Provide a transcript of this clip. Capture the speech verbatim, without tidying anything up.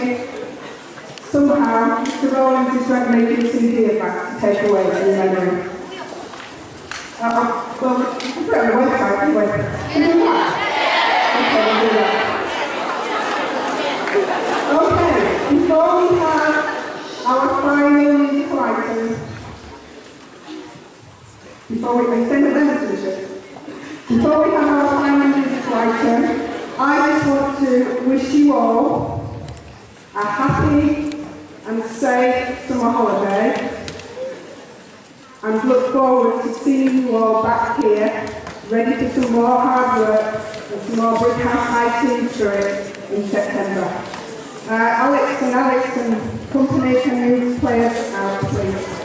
maybe somehow Mister Rowlands is ready making a C D back to take away the memory. Uh, well, you can put it on the website anyway. Can you do that? Okay, we'll do that. Okay, before we have our final musical item, before we extend the demonstration, before we have our final musical item, I just want to wish you all a happy and safe summer holiday, and look forward to seeing you all back here, ready for some more hard work and some more Brighouse High team spirit in September. Uh, Alex and Alex and company, can you play us out, please?